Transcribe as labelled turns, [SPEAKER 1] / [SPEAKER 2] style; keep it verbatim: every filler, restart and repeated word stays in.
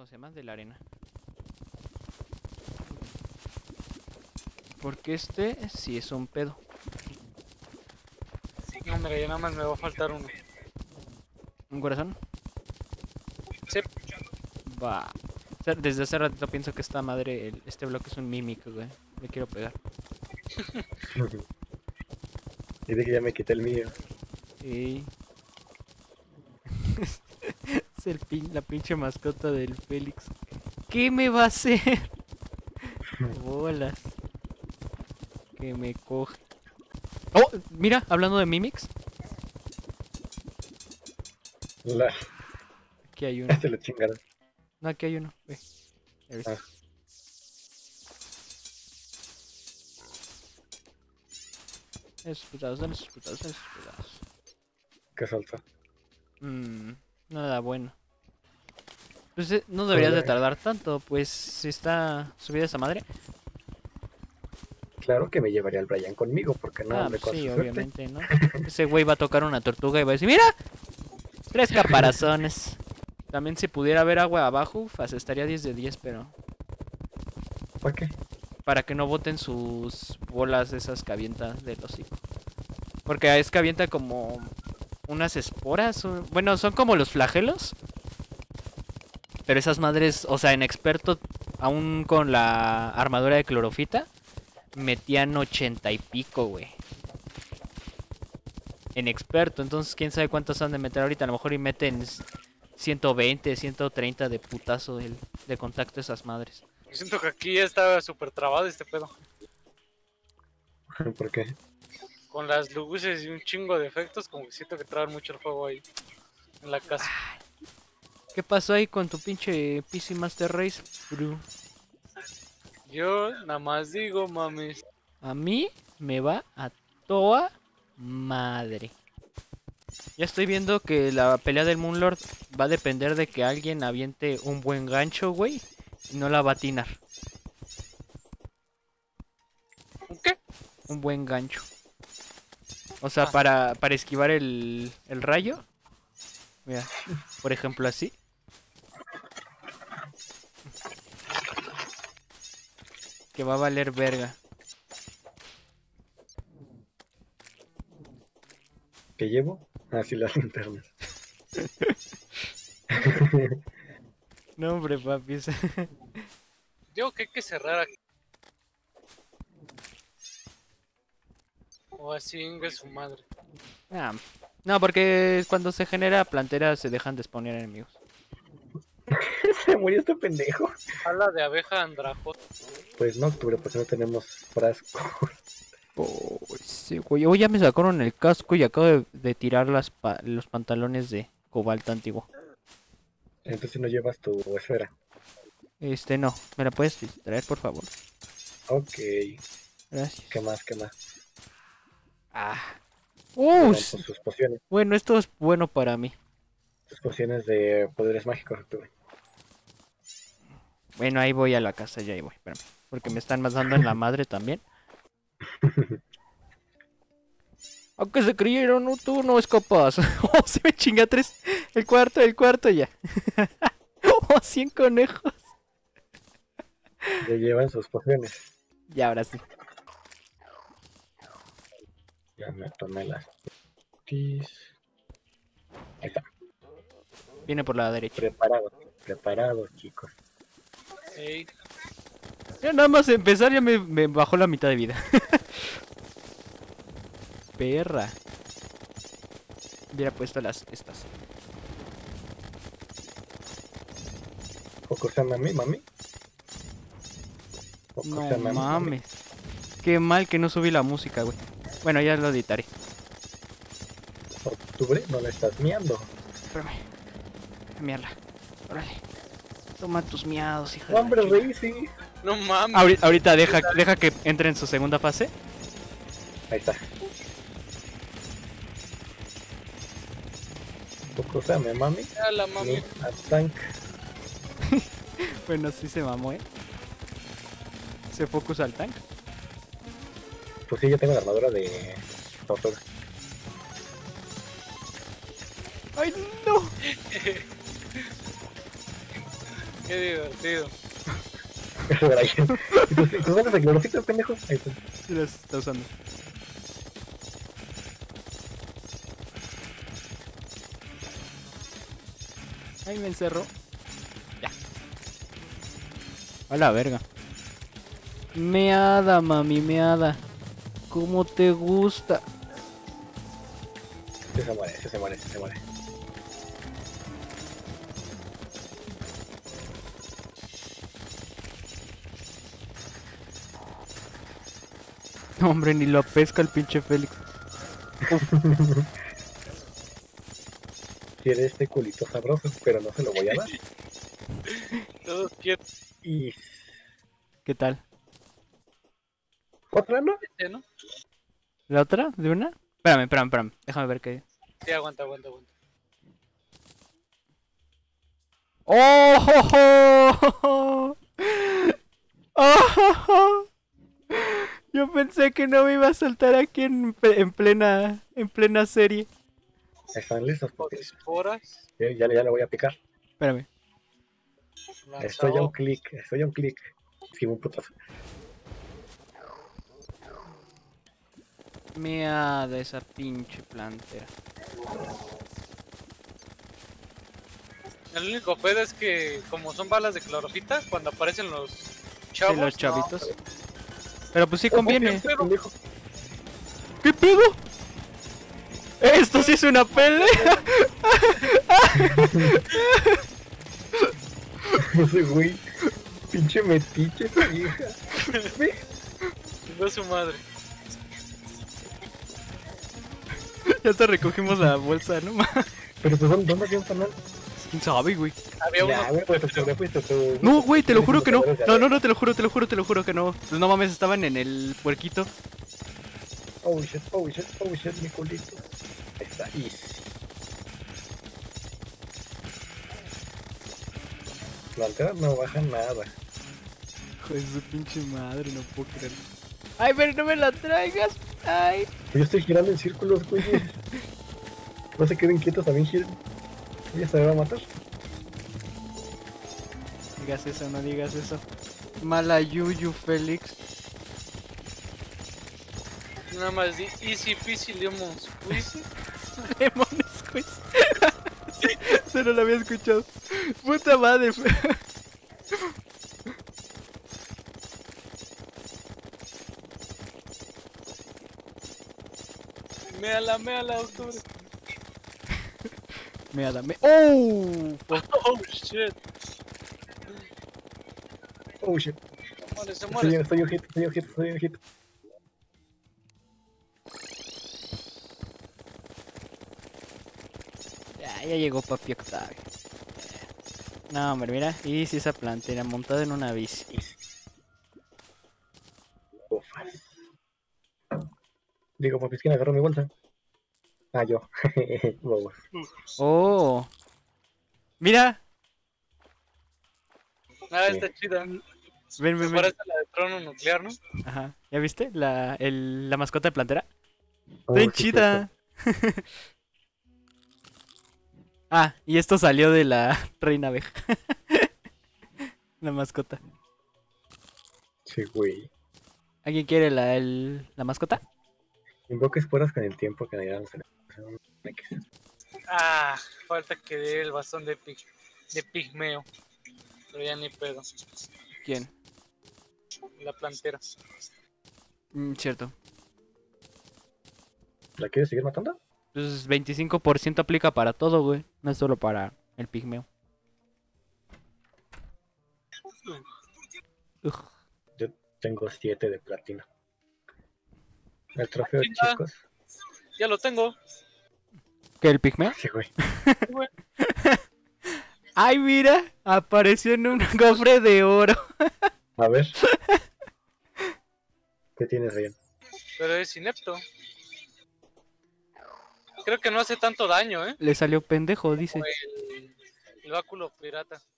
[SPEAKER 1] ¿cómo se llama? De la arena. Porque este sí es un pedo.
[SPEAKER 2] Sí, hombre, ya nada más me va a faltar uno.
[SPEAKER 1] ¿Un corazón?
[SPEAKER 2] Sí.
[SPEAKER 1] Va. O sea, desde hace ratito pienso que esta madre, el- este bloque es un mimic, güey. Le quiero pegar.
[SPEAKER 3] Y de que ya me quité el mío.
[SPEAKER 1] Y... es el pin- la pinche mascota del Félix. ¿Qué me va a hacer? Bolas. Que me coge. Oh, mira, hablando de mimics.
[SPEAKER 3] La...
[SPEAKER 1] Aquí hay uno.
[SPEAKER 3] Se lo chingaron.
[SPEAKER 1] No, aquí hay uno. Ve. Ya viste.
[SPEAKER 3] Ah.
[SPEAKER 1] Esos putados, dale esos putados, dale esos putados.
[SPEAKER 3] ¿Qué salsa?
[SPEAKER 1] Mmm, nada bueno. Pues eh, no deberías de
[SPEAKER 3] Hola.
[SPEAKER 1] tardar tanto, pues si está subida esa madre.
[SPEAKER 3] Claro que me llevaría al Brian conmigo, porque no
[SPEAKER 1] Ah,
[SPEAKER 3] ande
[SPEAKER 1] pues
[SPEAKER 3] con
[SPEAKER 1] sí,
[SPEAKER 3] su suerte.
[SPEAKER 1] obviamente, ¿no? Ese güey va a tocar una tortuga y va a decir, ¡mira! Tres caparazones. También si pudiera haber agua abajo, uf, estaría diez de diez, pero...
[SPEAKER 3] ¿Para qué?
[SPEAKER 1] para que no boten sus bolas esas que avienta del hocico. Porque es que avienta como unas esporas. o- Bueno, son como los flagelos. Pero esas madres, o sea, en experto, aún con la armadura de clorofita, metían ochenta y pico, güey. En experto, entonces quién sabe cuántas han de meter ahorita. A lo mejor y meten ciento veinte, ciento treinta de putazo el- de contacto esas madres.
[SPEAKER 2] Yo siento que aquí ya está súper trabado este pedo.
[SPEAKER 3] ¿Por qué?
[SPEAKER 2] Con las luces y un chingo de efectos, como que siento que traban mucho el juego ahí. En la casa.
[SPEAKER 1] ¿Qué pasó ahí con tu pinche P C Master Race, bro?
[SPEAKER 2] Yo nada más digo, mames.
[SPEAKER 1] A mí me va a toda madre. Ya estoy viendo que la pelea del Moonlord va a depender de que alguien aviente un buen gancho, güey, y no la va a atinar.
[SPEAKER 2] ¿Un qué?
[SPEAKER 1] Un buen gancho. O sea,
[SPEAKER 2] Ah.
[SPEAKER 1] para, para esquivar el, el rayo. Mira, por ejemplo así. Que va a valer verga.
[SPEAKER 3] ¿Qué llevo? Ah, sí, las linternas.
[SPEAKER 1] No, hombre, papi.
[SPEAKER 2] Digo que hay que cerrar aquí. O así ingue su madre.
[SPEAKER 1] Ah, no, porque cuando se genera plantera se dejan de spawnear enemigos.
[SPEAKER 3] Se murió este pendejo.
[SPEAKER 2] Ala de abeja andrajot.
[SPEAKER 3] Pues no, octubre, porque no tenemos frasco.
[SPEAKER 1] Oh, sí, güey. Hoy ya me sacaron el casco y acabo de, de tirar las pa- los pantalones de cobalto antiguo.
[SPEAKER 3] Entonces no llevas tu esfera.
[SPEAKER 1] Este, no. ¿Me la puedes traer, por favor?
[SPEAKER 3] Ok.
[SPEAKER 1] Gracias.
[SPEAKER 3] ¿Qué más? ¿Qué más?
[SPEAKER 1] Ah.
[SPEAKER 3] Bueno,
[SPEAKER 1] Uh,
[SPEAKER 3] pues sus pociones.
[SPEAKER 1] bueno, esto es bueno para mí.
[SPEAKER 3] Sus pociones de poderes mágicos, octubre.
[SPEAKER 1] Bueno, ahí voy a la casa, ya ahí voy. Espérame. Porque me están matando en la madre también. Aunque se creyeron, no, tú no es capaz. Oh, se me chinga tres. El cuarto, el cuarto ya. Oh, cien conejos.
[SPEAKER 3] Ya llevan sus pociones.
[SPEAKER 1] Ya, ahora sí.
[SPEAKER 3] Ya me tomé las. Tis. Ahí está.
[SPEAKER 1] Viene por la derecha.
[SPEAKER 3] Preparados. Preparados, chicos.
[SPEAKER 2] Ey,
[SPEAKER 1] Ya nada más empezar ya me, me bajó la mitad de vida. Perra. Hubiera puesto las estas.
[SPEAKER 3] Focusame a mí, mami.
[SPEAKER 1] No
[SPEAKER 3] Focusame a mí, mami.
[SPEAKER 1] mames. Qué mal que no subí la música, güey. Bueno, ya lo editaré.
[SPEAKER 3] Octubre, no la estás miando.
[SPEAKER 1] Espérame. Miarla. Órale. Toma tus miados, hija
[SPEAKER 3] No, hombre,
[SPEAKER 1] de la chica.
[SPEAKER 3] Razy.
[SPEAKER 2] no mames.
[SPEAKER 1] Ahori- Ahorita deja, deja que entre en su segunda fase.
[SPEAKER 3] Ahí está. Focusame, mami.
[SPEAKER 2] Ya la mami.
[SPEAKER 3] Ni a tank.
[SPEAKER 1] Bueno, sí se mamó, eh. Se focus al tank.
[SPEAKER 3] Pues sí, yo tengo la armadura de tortuga.
[SPEAKER 1] ¡Ay, no!
[SPEAKER 2] Qué divertido.
[SPEAKER 3] Eso era bien. ¿Y tus, tus bolas de clorofito, pendejo? Ahí está.
[SPEAKER 1] Sí las está usando. Ay, me encerró. Ya. A la verga. Meada, mami, meada. ¿Cómo te gusta?
[SPEAKER 3] Ese se muere, ese se muere, ese se muere.
[SPEAKER 1] No, hombre, ni lo pesca el pinche Félix.
[SPEAKER 3] Quiere este culito sabroso, pero no se lo voy a dar.
[SPEAKER 2] Todos quietos,
[SPEAKER 3] Y...
[SPEAKER 1] ¿Qué tal?
[SPEAKER 3] ¿Otra no?
[SPEAKER 2] ¿no?
[SPEAKER 1] ¿La otra? ¿De una? Espérame, espérame, espérame. Déjame ver qué.
[SPEAKER 2] Sí, aguanta, aguanta, aguanta.
[SPEAKER 1] ¡Oh! ¡Oh! ¡Oh! ¡Oh! ¡Oh! Yo pensé que no me iba a saltar aquí en, en plena en plena serie.
[SPEAKER 3] Están listos,
[SPEAKER 2] Con
[SPEAKER 3] porque
[SPEAKER 2] esporas.
[SPEAKER 3] ya, ya, le- ya le voy a picar.
[SPEAKER 1] Espérame.
[SPEAKER 3] Estoy a un
[SPEAKER 2] Lanzado.
[SPEAKER 3] clic, estoy a un clic. Sí, un putazo.
[SPEAKER 1] Meada esa pinche plantera.
[SPEAKER 2] El único pedo es que, como son balas de clorofita, cuando aparecen los chavos.
[SPEAKER 1] Sí, los
[SPEAKER 2] no,
[SPEAKER 1] chavitos. Pero pues sí conviene.
[SPEAKER 2] pero-
[SPEAKER 3] Pendejo.
[SPEAKER 1] ¿Qué pedo? Esto sí es una pelea.
[SPEAKER 3] Ese güey, pinche metiche, esa vieja. Ve,
[SPEAKER 2] No su madre.
[SPEAKER 1] Ya te recogimos la bolsa, ¿no?
[SPEAKER 3] pero pues ¿dónde dónde había un canal?
[SPEAKER 1] ¿Quién sabe, güey?
[SPEAKER 2] Había
[SPEAKER 3] Ya,
[SPEAKER 2] uno.
[SPEAKER 3] güey, pues te fuiste tú.
[SPEAKER 1] No, güey, te lo juro que no.
[SPEAKER 3] Ya,
[SPEAKER 1] No, no, no, te lo juro, te lo juro, te lo juro que no. Pues no mames, estaban en el puerquito.
[SPEAKER 3] Oh shit, oh shit, oh shit, mi culito. Ahí está, easy. La altera no baja nada.
[SPEAKER 1] Hijo de su pinche madre, no puedo creerlo. Ay, pero no me la traigas. Ay.
[SPEAKER 3] Yo estoy girando en círculos, güey. No se queden quietos, también giren. Ella se me va a matar.
[SPEAKER 1] Digas eso, no digas eso. Mala yuyu, Félix.
[SPEAKER 2] Nada más di easy peasy lemon squeezy.
[SPEAKER 1] Lemon Squeeze. Se no lo había escuchado. Puta madre.
[SPEAKER 2] Méala, méala, octubre.
[SPEAKER 1] Me dame. ¡Oh! Fuck.
[SPEAKER 2] Oh shit.
[SPEAKER 3] Oh shit.
[SPEAKER 2] Se muere, se
[SPEAKER 3] Estoy,
[SPEAKER 2] muere.
[SPEAKER 3] estoy un hit, estoy un hit, estoy un hit.
[SPEAKER 1] Ya, ya llegó papi Octavio. No, hombre, mira. Y si esa plantera montada en una bici.
[SPEAKER 3] Ufas. Digo, papi, ¿quién agarró mi bolsa? Ah, yo. Bobos.
[SPEAKER 1] ¡Oh! Mira.
[SPEAKER 2] Ah,
[SPEAKER 3] Sí.
[SPEAKER 2] está chida.
[SPEAKER 1] Ven,
[SPEAKER 2] Se
[SPEAKER 1] ven, ven.
[SPEAKER 2] parece a la de trono nuclear, ¿no?
[SPEAKER 1] Ajá. ¿Ya viste? La, el, la mascota de plantera.
[SPEAKER 3] Oh,
[SPEAKER 1] Bien
[SPEAKER 3] sí,
[SPEAKER 1] chida. Ah, y esto salió de la reina abeja. La mascota.
[SPEAKER 3] Sí, güey.
[SPEAKER 1] ¿Alguien quiere la, el, la mascota?
[SPEAKER 3] Invoca esporas con el tiempo que ya no se le...
[SPEAKER 2] Ah, falta que dé el bastón de, pig, de pigmeo. Pero ya ni pedo.
[SPEAKER 1] ¿Quién?
[SPEAKER 2] La plantera.
[SPEAKER 1] Mm, cierto.
[SPEAKER 3] ¿La quieres seguir matando?
[SPEAKER 1] Pues veinticinco por ciento aplica para todo, güey. No es solo para el pigmeo. Ugh.
[SPEAKER 3] Yo tengo siete de platino. El trofeo,
[SPEAKER 2] Chinga.
[SPEAKER 3] chicos.
[SPEAKER 2] Ya lo tengo.
[SPEAKER 1] ¿Qué, el pigmeo?
[SPEAKER 3] Sí, güey.
[SPEAKER 2] güey.
[SPEAKER 1] ¡Ay, mira! Apareció en un cofre de oro.
[SPEAKER 3] A ver. ¿Qué tienes, Ryan?
[SPEAKER 2] Pero es inepto. Creo que no hace tanto daño, ¿eh?
[SPEAKER 1] Le salió pendejo, dice.
[SPEAKER 2] El, el báculo pirata.